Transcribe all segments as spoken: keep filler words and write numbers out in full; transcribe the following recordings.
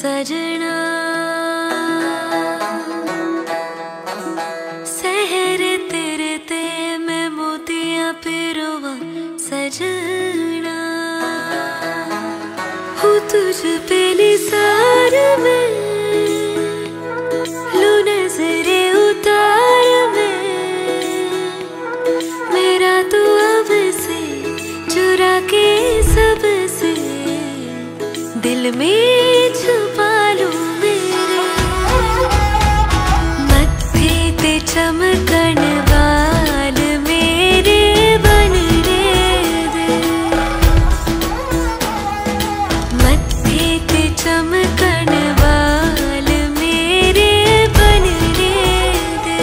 सजना सहरे तेरे ते मैं मोतियां पिरोवा सजना हूँ तुझ पे निसार में लू नजरे उतार में मेरा तू अब से चुरा के सबसे दिल में छुपा लूं मेरे मत्थे ते चमकन वाल मेरे बनने दे मत्थे ते चमकन वाल मेरे बनने दे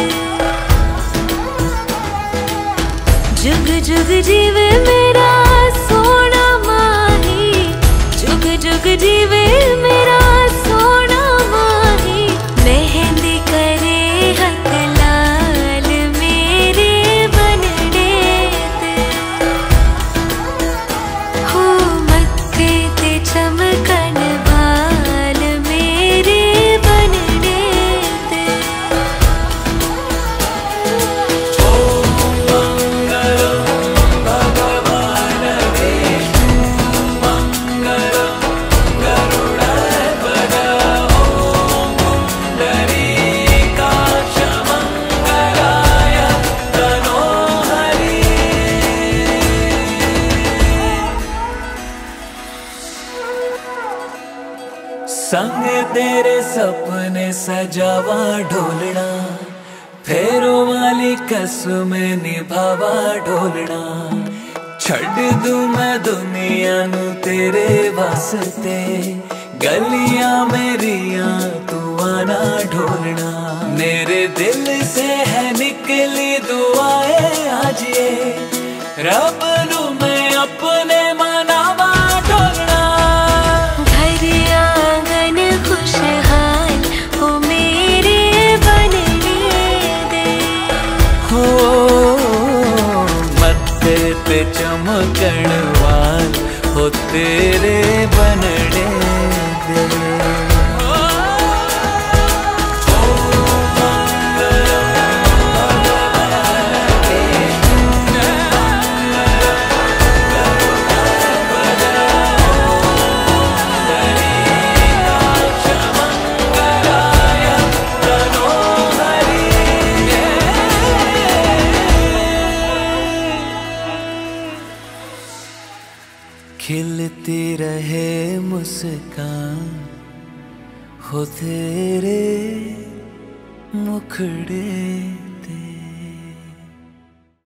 जुग जुग जीवे मेरा सोना माही जुग जुग जीवे मेरा सोना माही मेहंदी करे हक लाल मेरे बनने दे हो मत्थे ते चमकन वाल मेरे बनने दे। संग तेरे सपने सजावा ढोलना फेरो वाली कसम निभावा ढोलना छड़ दूं मैं दुनिया नू तेरे वास्ते गलियां मेरिया तू आना ढोलना मेरे दिल से है निकली दुआएं आज ये रब नू मैं अपने मनावा ढोलना खुशहाल हो मेरे बनने दे हो मत्थे पे चमकण वाल हो तेरे बनने दे। खिलती रहे मुस्कान हो तेरे मुखड़े